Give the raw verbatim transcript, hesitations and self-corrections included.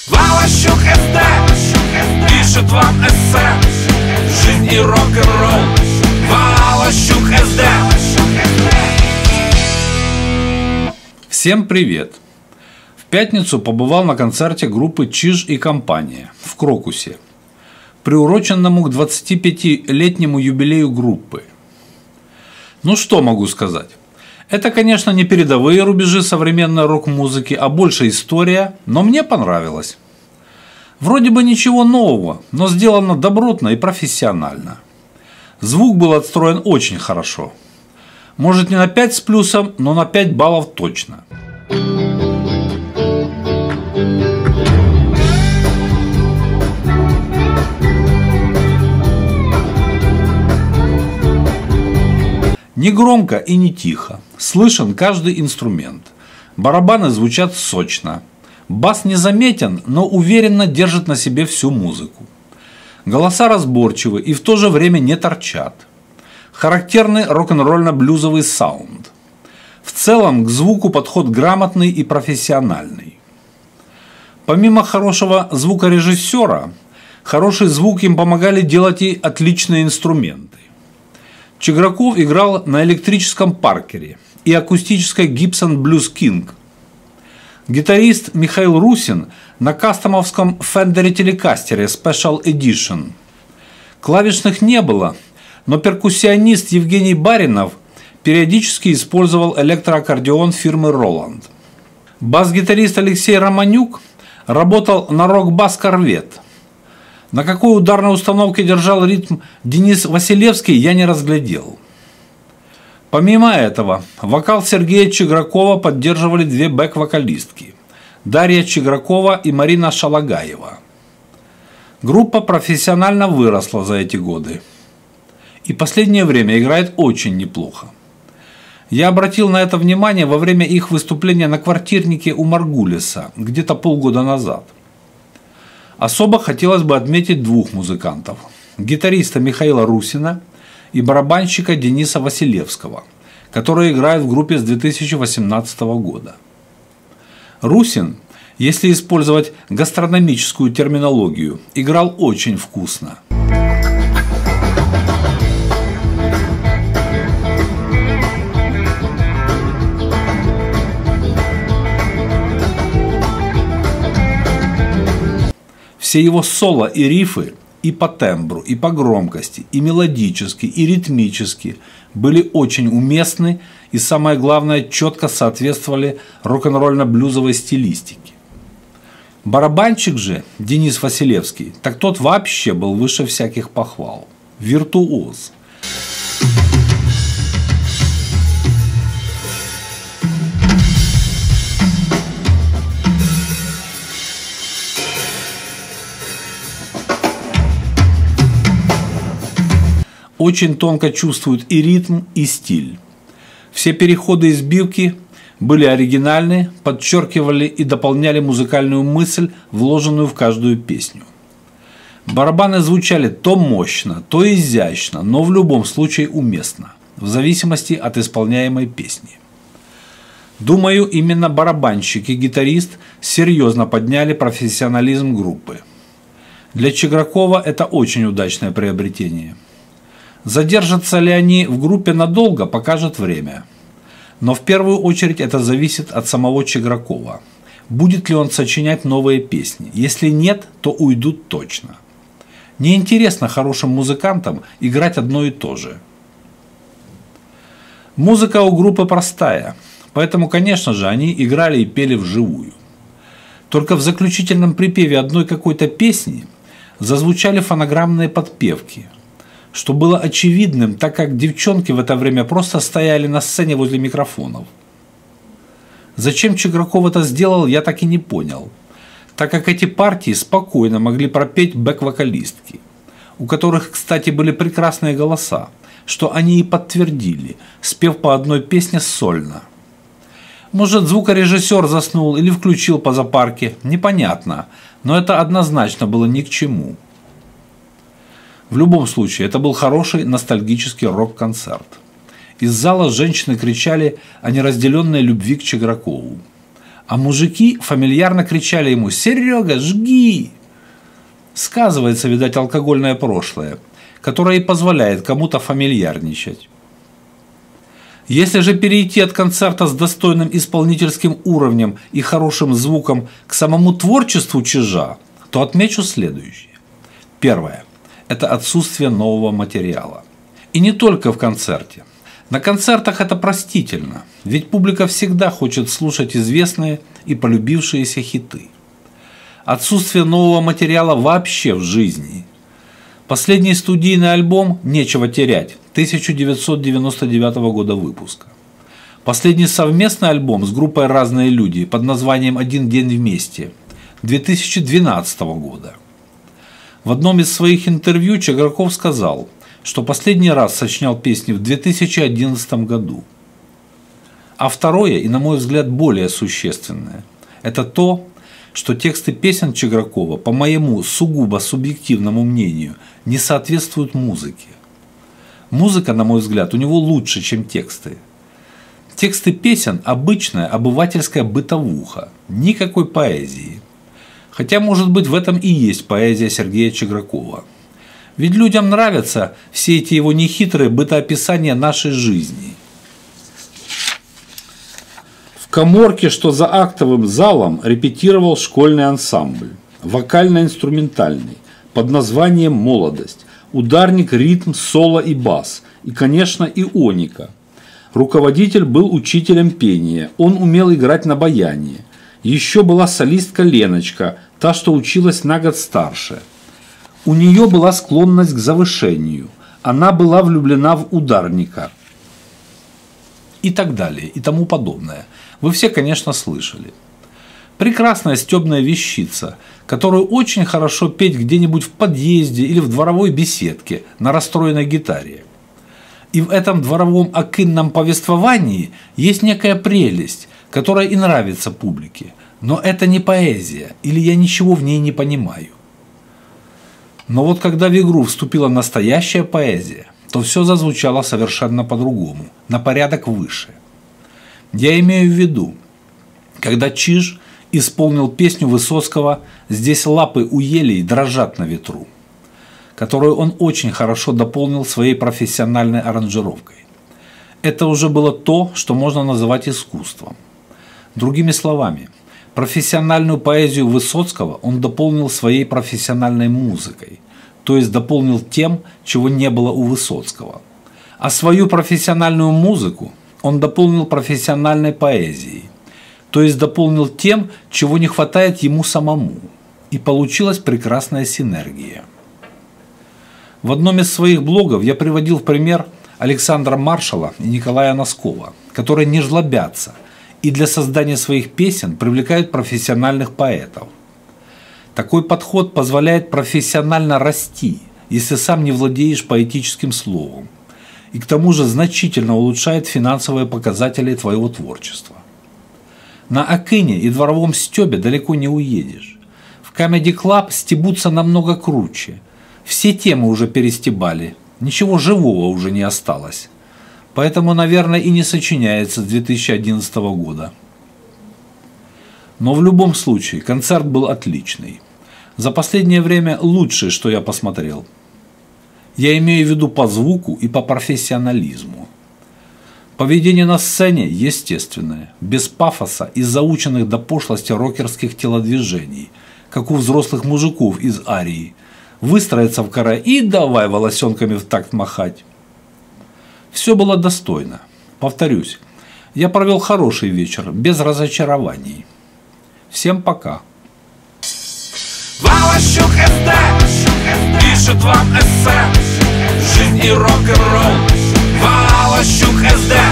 Валащук СД пишет вам эссе. Жизнь и рок-н-ролл. Валащук СД. Всем привет! В пятницу побывал на концерте группы «Чиж и компания» в Крокусе, приуроченному к двадцатипятилетнему юбилею группы. Ну что могу сказать? Это, конечно, не передовые рубежи современной рок-музыки, а больше история, но мне понравилось. Вроде бы ничего нового, но сделано добротно и профессионально. Звук был отстроен очень хорошо. Может, не на пять с плюсом, но на пять баллов точно. Не громко и не тихо. Слышен каждый инструмент. Барабаны звучат сочно. Бас незаметен, но уверенно держит на себе всю музыку. Голоса разборчивы и в то же время не торчат. Характерный рок-н-ролльно-блюзовый саунд. В целом к звуку подход грамотный и профессиональный. Помимо хорошего звукорежиссера, хороший звук им помогали делать и отличные инструменты. Чиграков играл на электрическом Паркере и акустической Gibson Blues King. Гитарист Михаил Русин на кастомовском Fender Telecaster Special Edition. Клавишных не было, но перкуссионист Евгений Баринов периодически использовал электроаккордеон фирмы Roland. Бас-гитарист Алексей Романюк работал на рок-бас Корвет. На какой ударной установке держал ритм Денис Василевский, я не разглядел. Помимо этого, вокал Сергея Чигракова поддерживали две бэк-вокалистки – Дарья Чигракова и Марина Шалагаева. Группа профессионально выросла за эти годы и последнее время играет очень неплохо. Я обратил на это внимание во время их выступления на квартирнике у Маргулиса где-то полгода назад. Особо хотелось бы отметить двух музыкантов – гитариста Михаила Русина и барабанщика Дениса Василевского, которые играют в группе с две тысячи восемнадцатого года. Русин, если использовать гастрономическую терминологию, играл очень вкусно. Все его соло и рифы и по тембру, и по громкости, и мелодически, и ритмически были очень уместны и, самое главное, четко соответствовали рок-н-ролльно-блюзовой стилистике. Барабанщик же, Денис Василевский, так тот вообще был выше всяких похвал. Виртуоз. Очень тонко чувствуют и ритм, и стиль. Все переходы и сбивки были оригинальны, подчеркивали и дополняли музыкальную мысль, вложенную в каждую песню. Барабаны звучали то мощно, то изящно, но в любом случае уместно, в зависимости от исполняемой песни. Думаю, именно барабанщик и гитарист серьезно подняли профессионализм группы. Для Чигракова это очень удачное приобретение. Задержатся ли они в группе надолго, покажет время. Но в первую очередь это зависит от самого Чигракова. Будет ли он сочинять новые песни? Если нет, то уйдут точно. Неинтересно хорошим музыкантам играть одно и то же. Музыка у группы простая, поэтому, конечно же, они играли и пели вживую. Только в заключительном припеве одной какой-то песни зазвучали фонограммные подпевки, что было очевидным, так как девчонки в это время просто стояли на сцене возле микрофонов. Зачем Чиграков это сделал, я так и не понял, так как эти партии спокойно могли пропеть бэк-вокалистки, у которых, кстати, были прекрасные голоса, что они и подтвердили, спев по одной песне сольно. Может, звукорежиссер заснул или включил по запарке, непонятно, но это однозначно было ни к чему. В любом случае, это был хороший ностальгический рок-концерт. Из зала женщины кричали о неразделенной любви к Чигракову. А мужики фамильярно кричали ему: «Серега, жги!» Сказывается, видать, алкогольное прошлое, которое и позволяет кому-то фамильярничать. Если же перейти от концерта с достойным исполнительским уровнем и хорошим звуком к самому творчеству Чижа, то отмечу следующее. Первое – это отсутствие нового материала. И не только в концерте. На концертах это простительно, ведь публика всегда хочет слушать известные и полюбившиеся хиты. Отсутствие нового материала вообще в жизни. Последний студийный альбом «Нечего терять» тысяча девятьсот девяносто девятого года выпуска. Последний совместный альбом с группой «Разные люди» под названием «Один день вместе» две тысячи двенадцатого года. В одном из своих интервью Чиграков сказал, что последний раз сочинял песни в две тысячи одиннадцатом году. А второе, и на мой взгляд более существенное, это то, что тексты песен Чигракова, по моему сугубо субъективному мнению, не соответствуют музыке. Музыка, на мой взгляд, у него лучше, чем тексты. Тексты песен – обычная обывательская бытовуха, никакой поэзии. Хотя, может быть, в этом и есть поэзия Сергея Чигракова. Ведь людям нравятся все эти его нехитрые бытоописания нашей жизни. В каморке, что за актовым залом, репетировал школьный ансамбль, вокально-инструментальный, под названием «Молодость», ударник, ритм, соло и бас, и, конечно, ионика. Руководитель был учителем пения, он умел играть на баяне. Еще была солистка Леночка, та, что училась на год старше. У нее была склонность к завышению, она была влюблена в ударника. И так далее, и тому подобное. Вы все, конечно, слышали. Прекрасная стебная вещица, которую очень хорошо петь где-нибудь в подъезде или в дворовой беседке на расстроенной гитаре. И в этом дворовом акинном повествовании есть некая прелесть, которая и нравится публике. Но это не поэзия, или я ничего в ней не понимаю. Но вот когда в игру вступила настоящая поэзия, то все зазвучало совершенно по-другому, на порядок выше. Я имею в виду, когда Чиж исполнил песню Высоцкого «Здесь лапы у елей дрожат на ветру», которую он очень хорошо дополнил своей профессиональной аранжировкой. Это уже было то, что можно называть искусством. Другими словами, профессиональную поэзию Высоцкого он дополнил своей профессиональной музыкой, то есть дополнил тем, чего не было у Высоцкого. А свою профессиональную музыку он дополнил профессиональной поэзией, то есть дополнил тем, чего не хватает ему самому. И получилась прекрасная синергия. В одном из своих блогов я приводил в пример Александра Маршала и Николая Носкова, которые не жлобятся и для создания своих песен привлекают профессиональных поэтов. Такой подход позволяет профессионально расти, если сам не владеешь поэтическим словом, и к тому же значительно улучшает финансовые показатели твоего творчества. На акине и дворовом стебе далеко не уедешь. В Comedy Club стебутся намного круче. Все темы уже перестебали, ничего живого уже не осталось. Поэтому, наверное, и не сочиняется с две тысячи одиннадцатого года. Но в любом случае концерт был отличный. За последнее время лучшее, что я посмотрел. Я имею в виду по звуку и по профессионализму. Поведение на сцене естественное, без пафоса и заученных до пошлости рокерских телодвижений, как у взрослых мужиков из арии. Выстроиться в каре и давай волосенками в такт махать. Все было достойно. Повторюсь, я провел хороший вечер, без разочарований. Всем пока. Валащук эс дэ пишет вам эссе. Жизнь и рок-н-ролл. Валащук эс дэ